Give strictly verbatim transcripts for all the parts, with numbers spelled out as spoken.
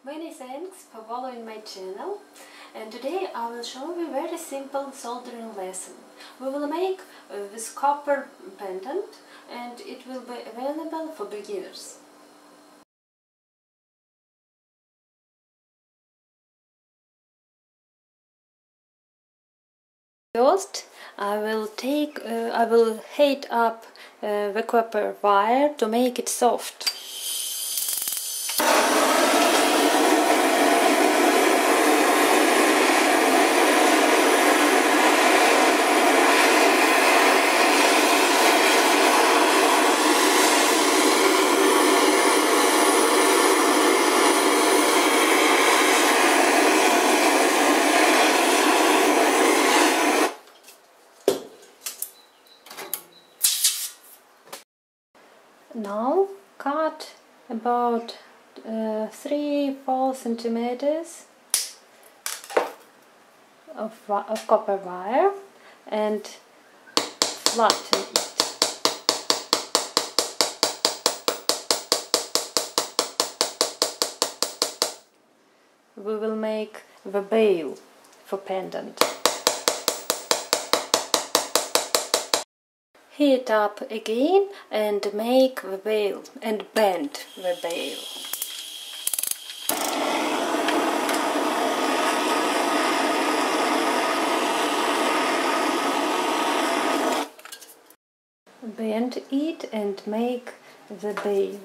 Many thanks for following my channel, and today I will show you a very simple soldering lesson. We will make uh, this copper pendant and it will be available for beginners. First, I will take, uh, I will heat up uh, the copper wire to make it soft. Now cut about uh, three four centimeters of, of copper wire and flatten it. We will make the bail for pendant. Heat up again and make the bail and bend the bail. Bend it and make the bail.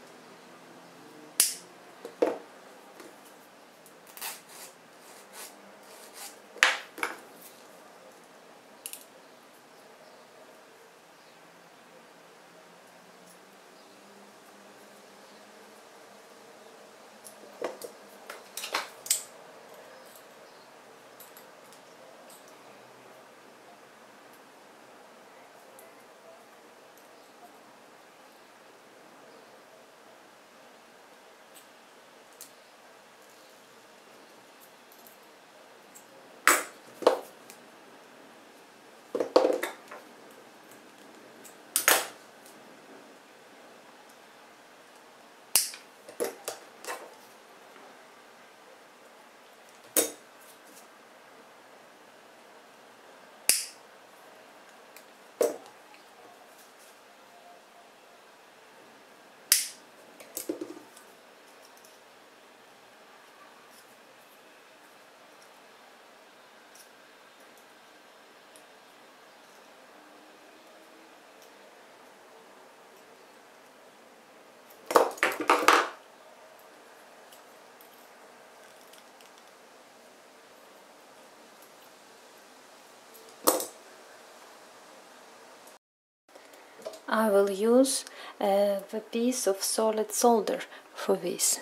I will use uh, the piece of solid solder for this.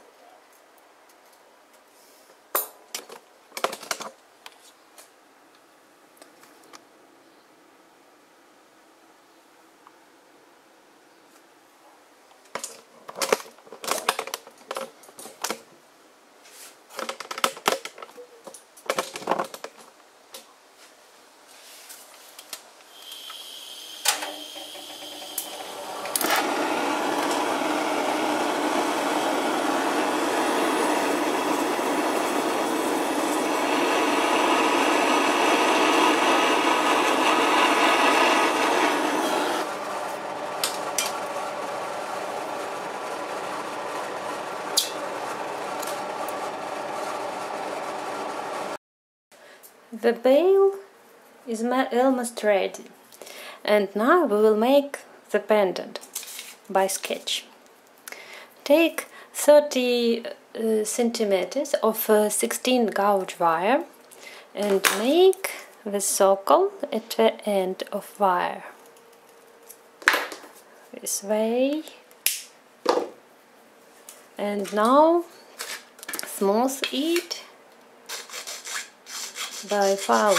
The bail is almost ready, and now we will make the pendant by sketch. Take thirty uh, centimeters of uh, sixteen gauge wire and make the circle at the end of wire. This way. And now smooth it by file.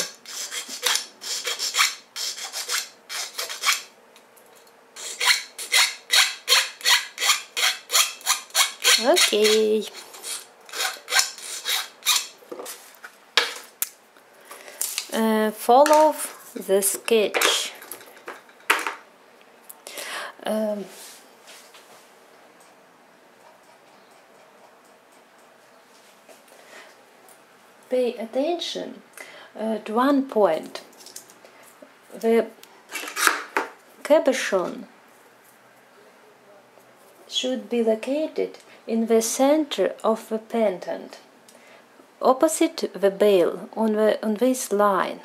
Okay. Uh, follow the sketch. Um, pay attention uh, to one point. The cabochon should be located in the center of the pendant, opposite the bail, on, the, on this line.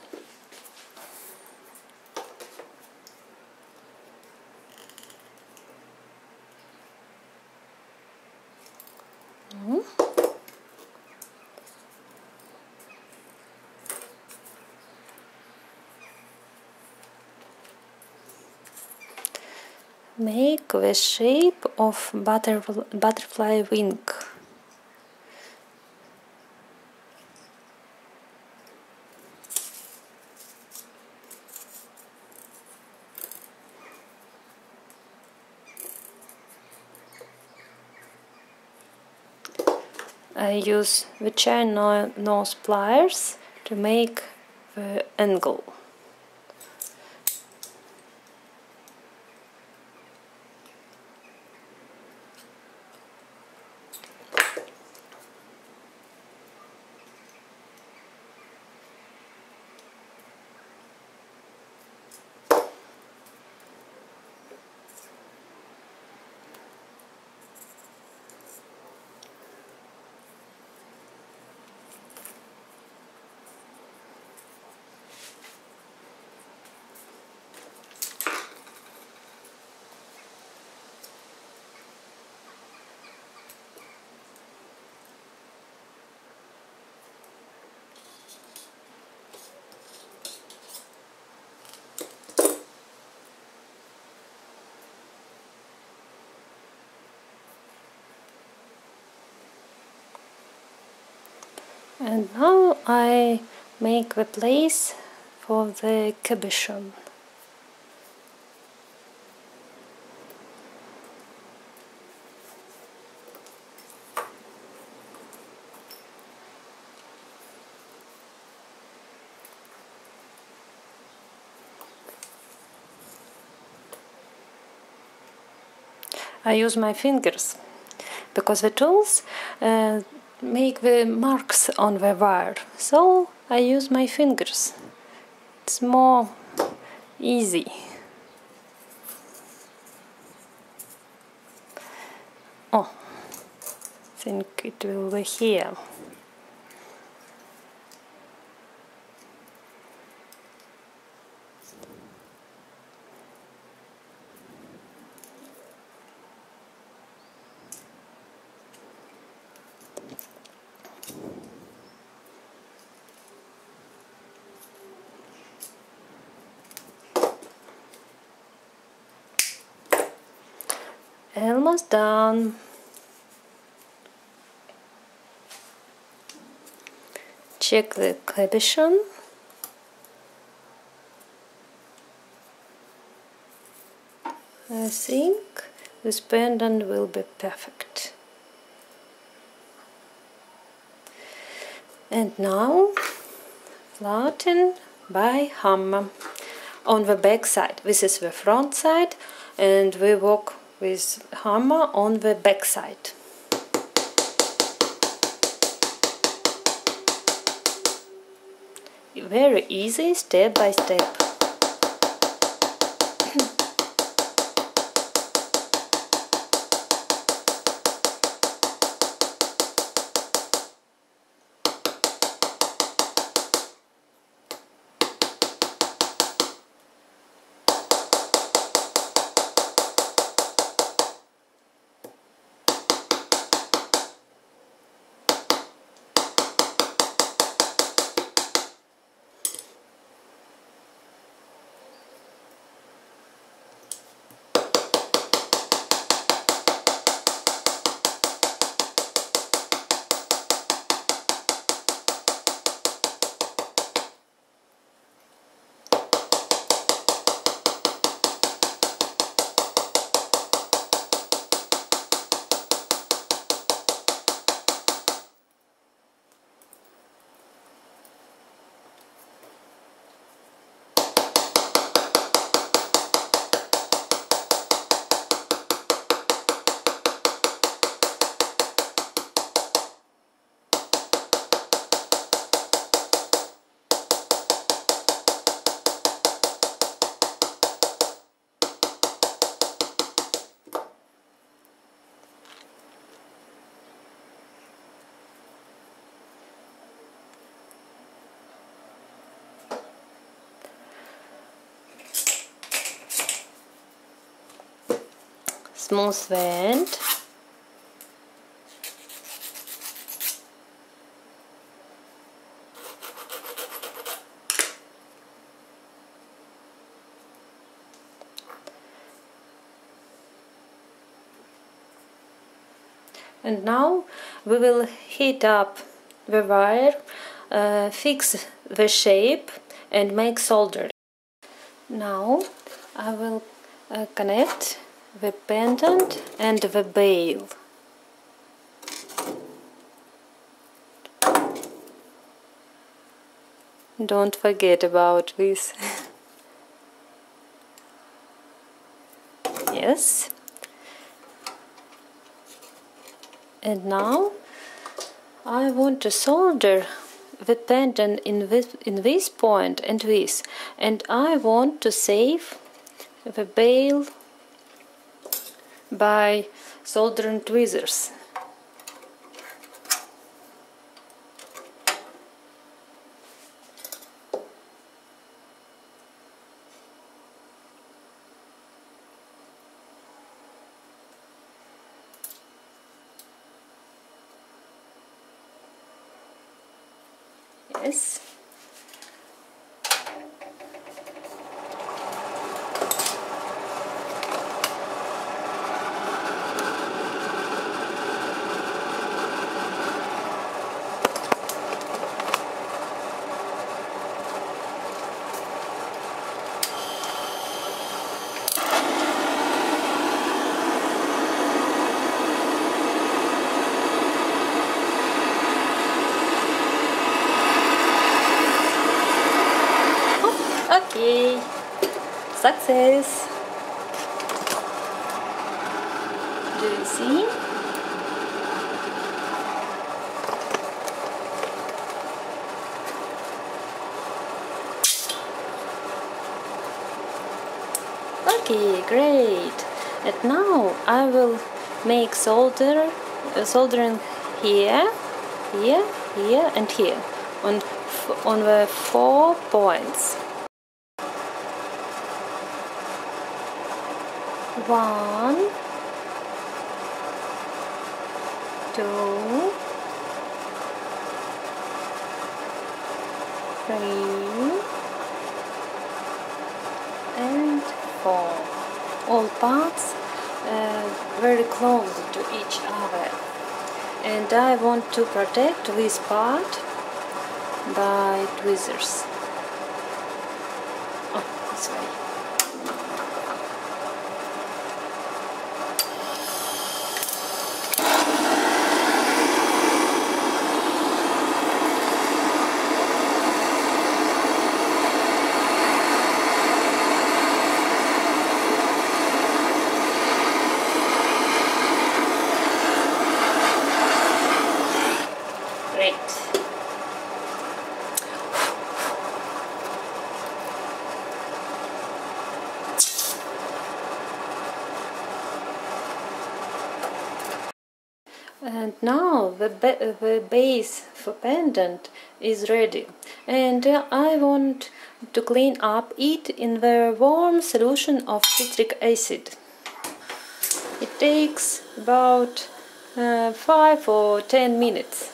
Mm-hmm. Make the shape of butter, butterfly wing. I use the chain nose pliers to make the angle. And now I make the place for the cabochon. I use my fingers because the tools uh, make the marks on the wire, so I use my fingers. It's more easy. Oh, I think it will be here. Almost done. Check the cabochon. I think this pendant will be perfect. And now flatten by hammer on the back side. This is the front side, and we work with hammer on the back side. Very easy, step by step. smooth end. And now we will heat up the wire, uh, fix the shape and make soldering. Now I will uh, connect the pendant and the bail. Don't forget about this. Yes. And now I want to solder the pendant in this, in this point and this, and I want to save the bail by soldering tweezers. Yes. Okay, success. Do you see? Okay, great. And now I will make solder, uh, soldering here, here, here, and here on on the four points. One, two, three, and four. All parts uh, very close to each other. And I want to protect this part by tweezers. Oh, this way. And now the, ba the base for pendant is ready, and uh, I want to clean up it in the warm solution of citric acid. It takes about uh, five or ten minutes.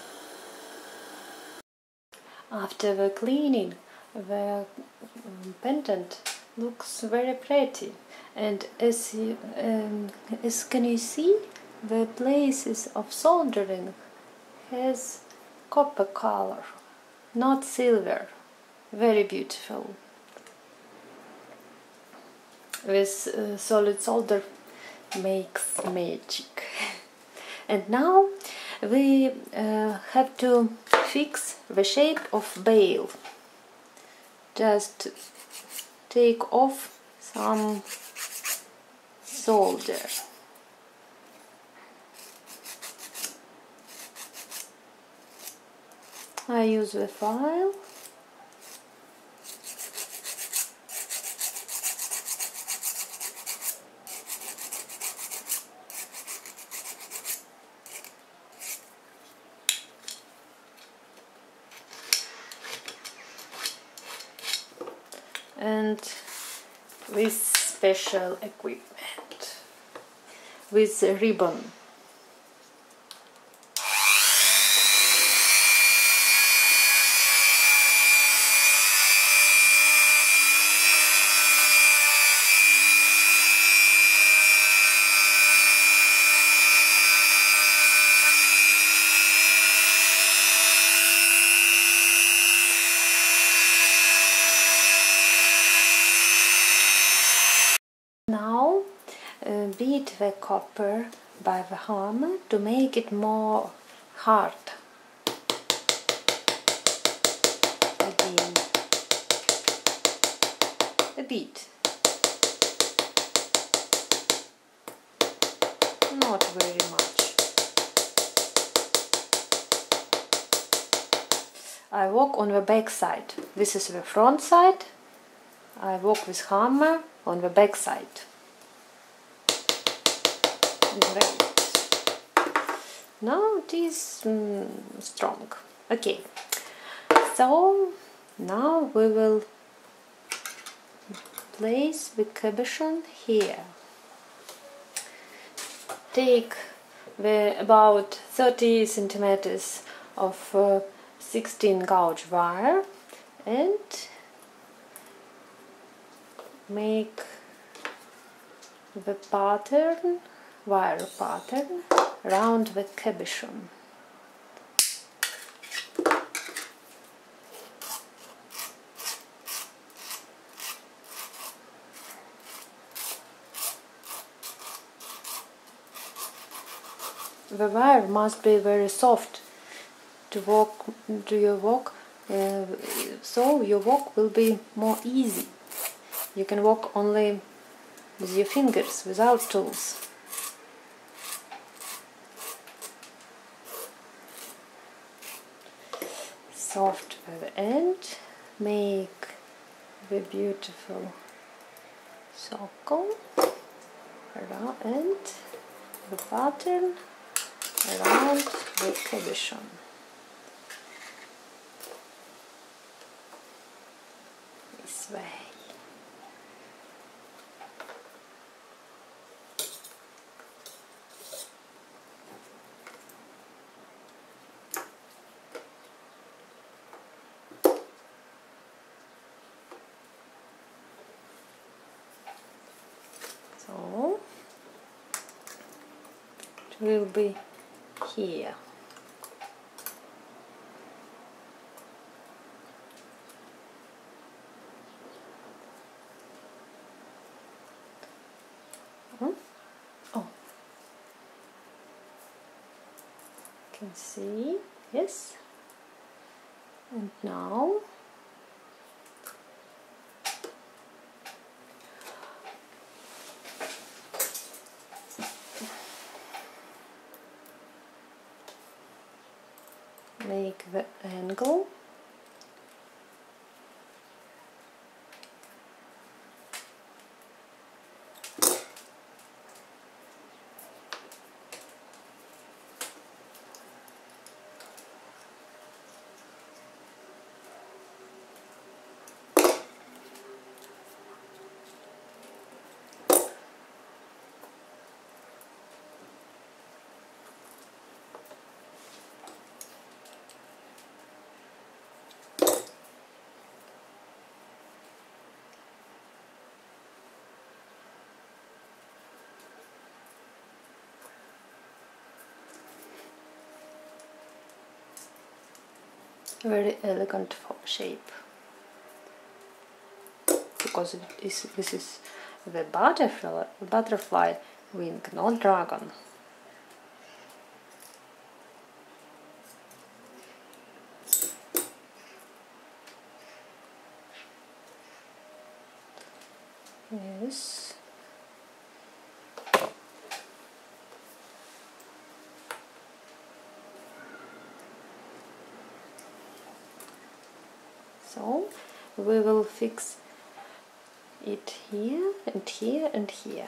After the cleaning, the um, pendant looks very pretty, and as you, um, as can you see, the places of soldering has copper color, not silver. Very beautiful. This uh, solid solder makes magic. And now we uh, have to fix the shape of bail. Just take off some solder. I use the file. And with special equipment. with a ribbon. Now uh, beat the copper by the hammer to make it more hard. Again, a bit, not very much. I work on the back side. This is the front side. I work with hammer on the back side. Great. Now it is mm, strong. Okay, so now we will place the cabochon here. Take the about thirty centimeters of uh, sixteen gauge wire and make the pattern, wire pattern, around the cabochon. The wire must be very soft to walk, do your walk, uh, so your walk will be more easy. You can walk only with your fingers, without tools. Soft at the end, make the beautiful circle around and the pattern around the cabochon. This way. So it will be here. Hmm? Oh, you can see, yes. And now make the angle. Very elegant shape, because it is, this is the butterfly, butterfly wing, not dragon. Yes. So we will fix it here and here and here.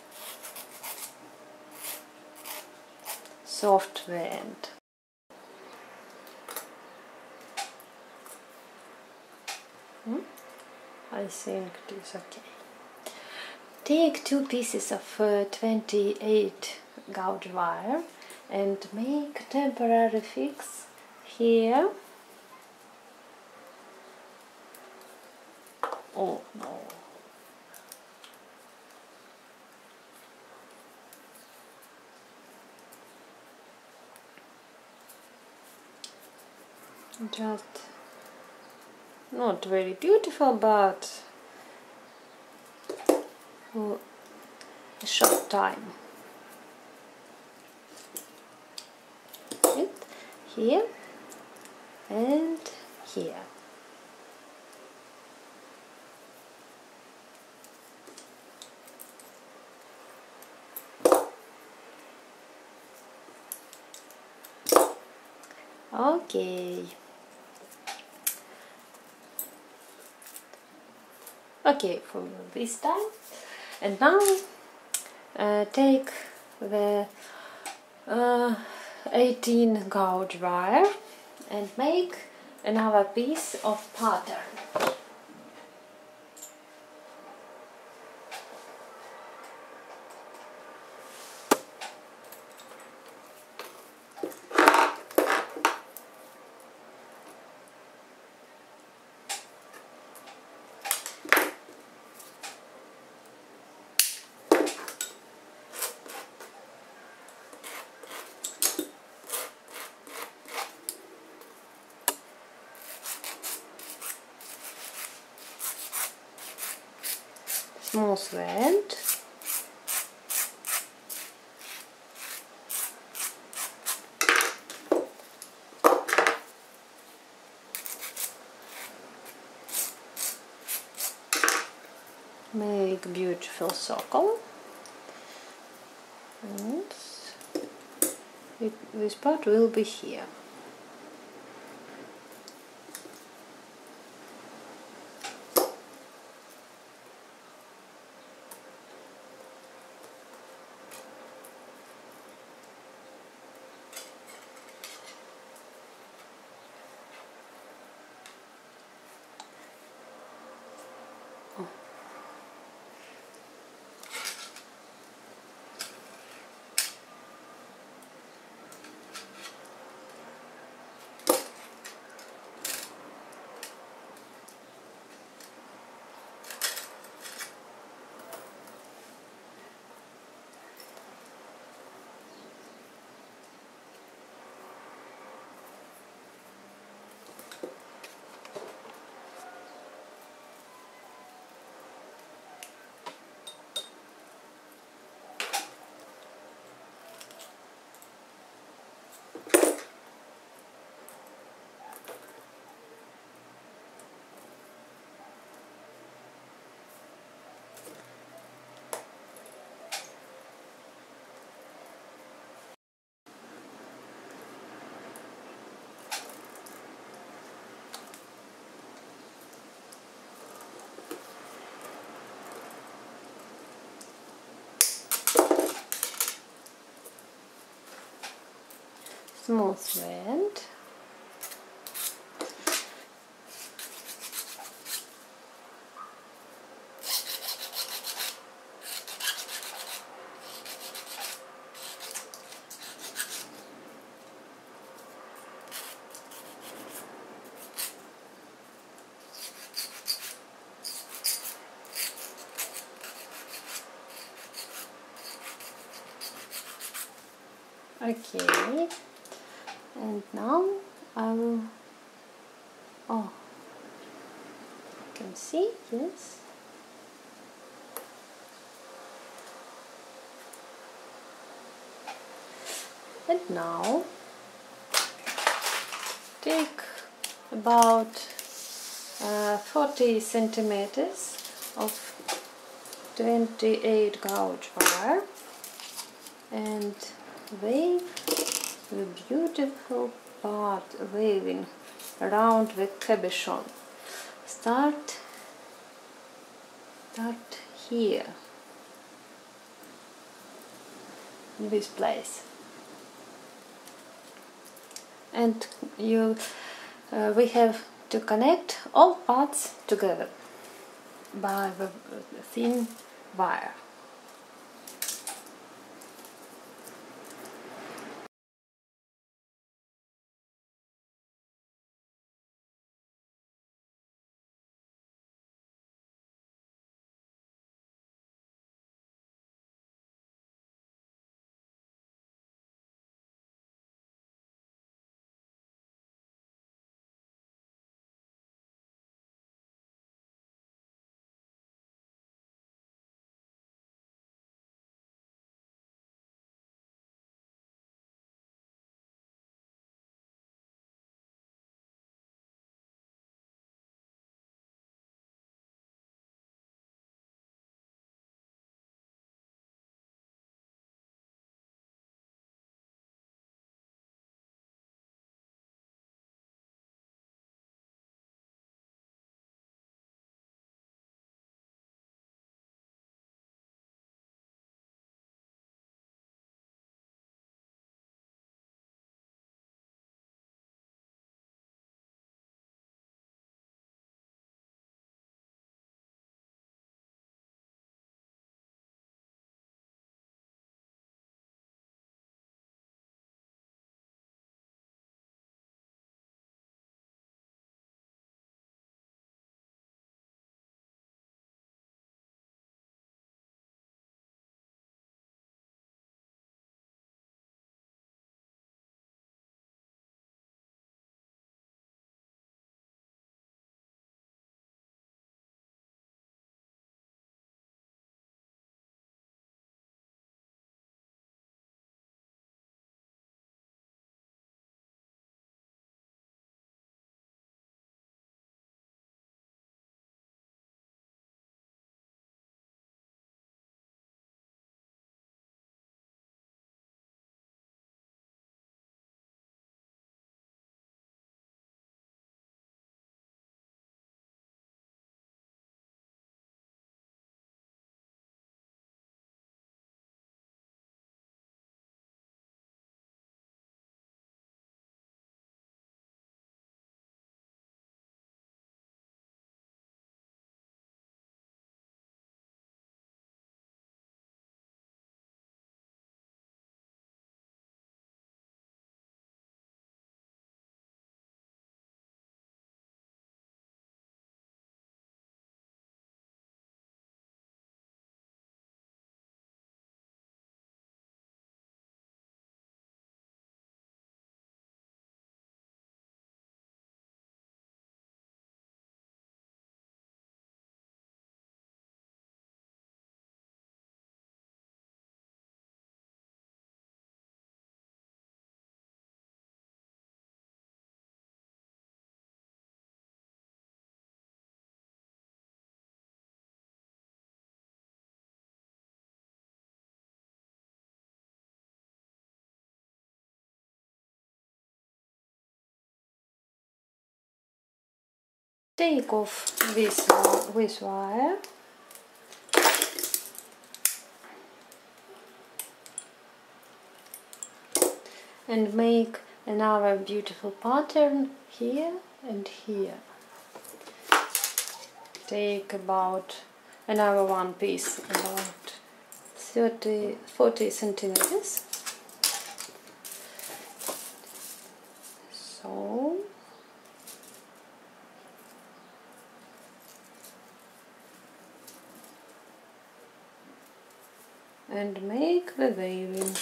Soft the end. Hmm? I think it is okay. Take two pieces of uh, twenty-eight gauge wire and make temporary fix here. Oh no. Just not very beautiful, but for a short time. It here and here. Okay. Okay, for this time. And now uh, take the uh, eighteen gauge wire and make another piece of pattern. Smooth end. Make beautiful circle. And it, this part will be here. Smooth end. Okay, and now I will, oh, you can see, yes. And now take about uh, forty centimeters of twenty-eight gauge wire and wave the beautiful part waving around the cabochon. Start, start here, in this place. And you, uh, we have to connect all parts together by the thin wire. Take off this, this wire and make another beautiful pattern here and here. Take about another one piece, about thirty, forty centimeters. So, and make the waving.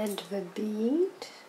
add the bead.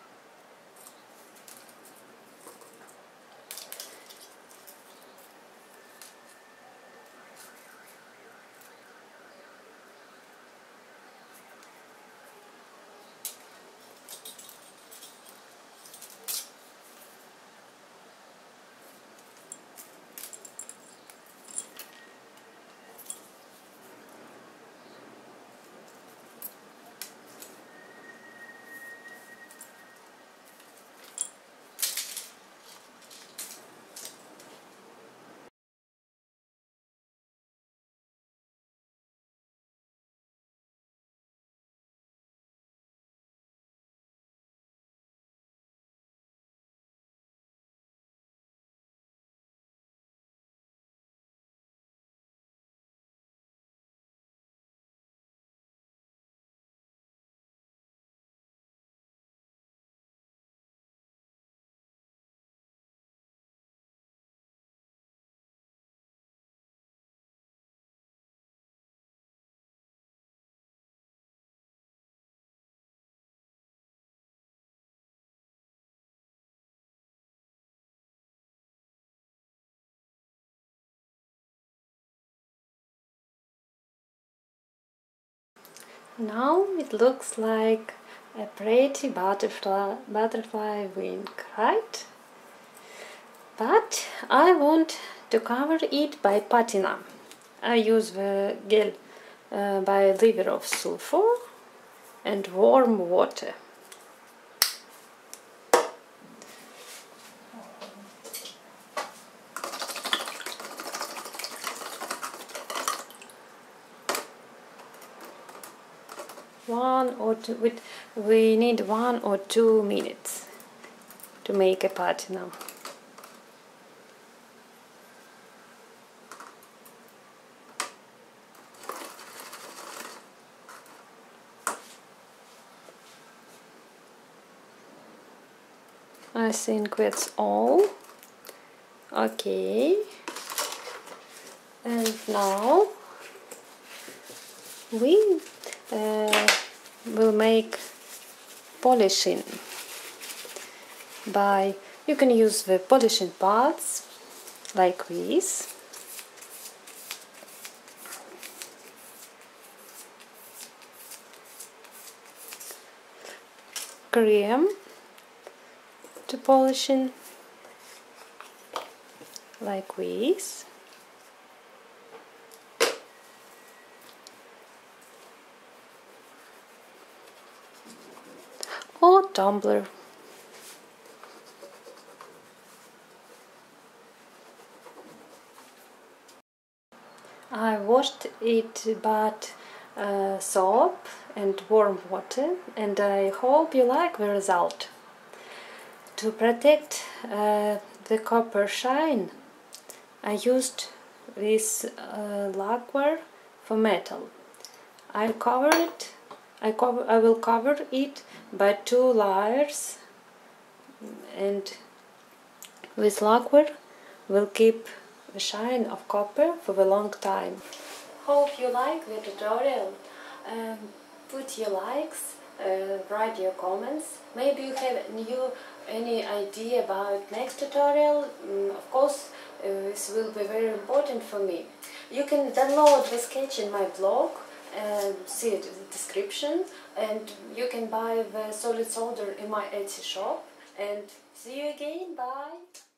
Now it looks like a pretty butterfly, butterfly wing, right? But I want to cover it by patina. I use the gel uh, by liver of sulfur and warm water. One or two, with, we need one or two minutes to make a patina. I think that's all. Okay. And now we uh, will make polishing by, you can use the polishing pads like this. Cream to polishing like this. Or tumbler. I washed it but uh, soap and warm water, and I hope you like the result. To protect uh, the copper shine, I used this uh, lacquer for metal. I cover it. I cover. I will cover it by two layers, and this lacquer will keep the shine of copper for a long time. Hope you like the tutorial. Um, put your likes, uh, write your comments. Maybe you have new any idea about next tutorial. Mm, of course, uh, this will be very important for me. You can download the sketch in my blog and see it in the description, and you can buy the solid solder in my Etsy shop. And see you again. Bye.